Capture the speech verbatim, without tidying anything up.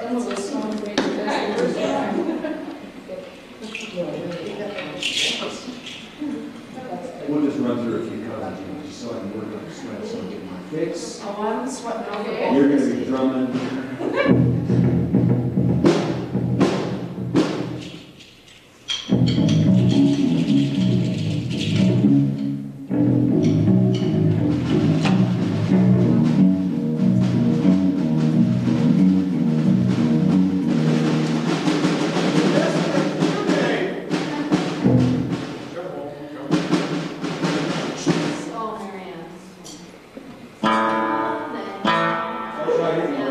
Some of us don't read the first time. We'll just run through a few covers, you know, just so I can work on the sweat, so I get my fix. Oh, I'm sweating over. You're gonna be drumming. Oh, Marianne. I'll try it.